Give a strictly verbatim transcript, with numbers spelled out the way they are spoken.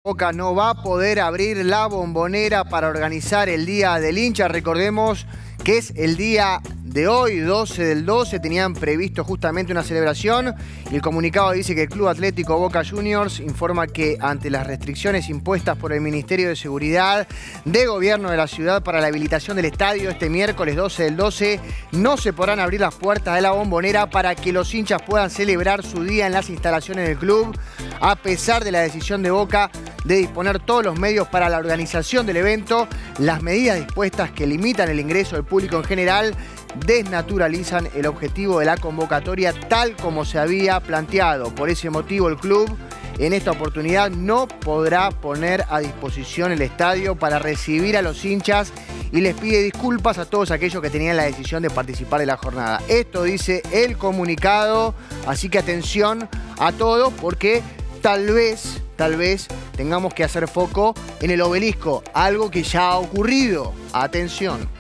Boca no va a poder abrir la Bombonera para organizar el Día del Hincha. Recordemos que es el día de hoy, doce del doce, tenían previsto justamente una celebración y el comunicado dice que el Club Atlético Boca Juniors informa que ante las restricciones impuestas por el Ministerio de Seguridad de Gobierno de la ciudad para la habilitación del estadio este miércoles doce del doce, no se podrán abrir las puertas de la Bombonera para que los hinchas puedan celebrar su día en las instalaciones del club, a pesar de la decisión de Boca de disponer todos los medios para la organización del evento. Las medidas dispuestas que limitan el ingreso del público en general desnaturalizan el objetivo de la convocatoria tal como se había planteado. Por ese motivo el club en esta oportunidad no podrá poner a disposición el estadio para recibir a los hinchas y les pide disculpas a todos aquellos que tenían la decisión de participar de la jornada. Esto dice el comunicado, así que atención a todos porque tal vez, tal vez tengamos que hacer foco en el obelisco, algo que ya ha ocurrido. Atención.